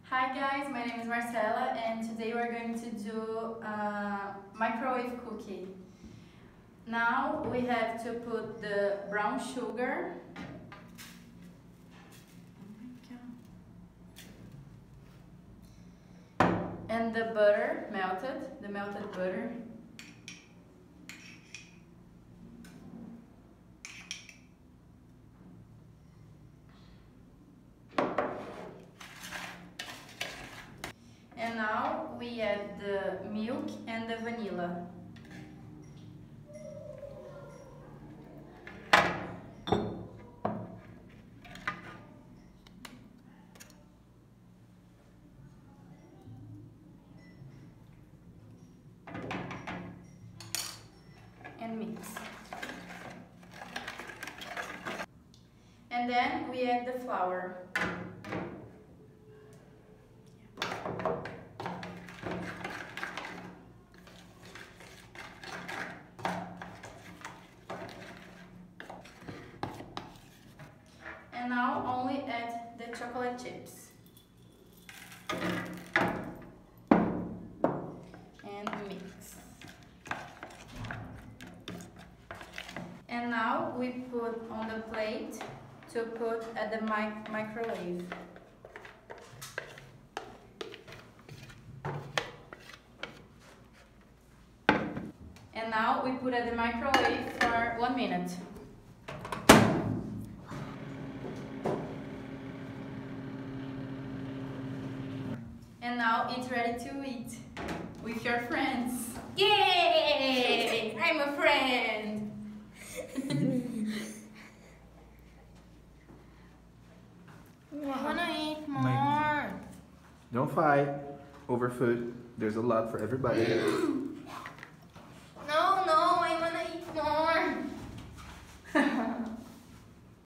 Hi guys, my name is Marcela and today we're going to do a microwave cookie. Now we have to put the brown sugar and the butter melted, the melted butter. And now we add the milk and the vanilla. And mix. And then we add the flour. And now only add the chocolate chips. And mix. And now we put on the plate to put at the microwave. And now we put at the microwave for 1 minute. And now it's ready to eat with your friends. Yay! I'm a friend! I wanna eat more. Don't fight over food. There's a lot for everybody.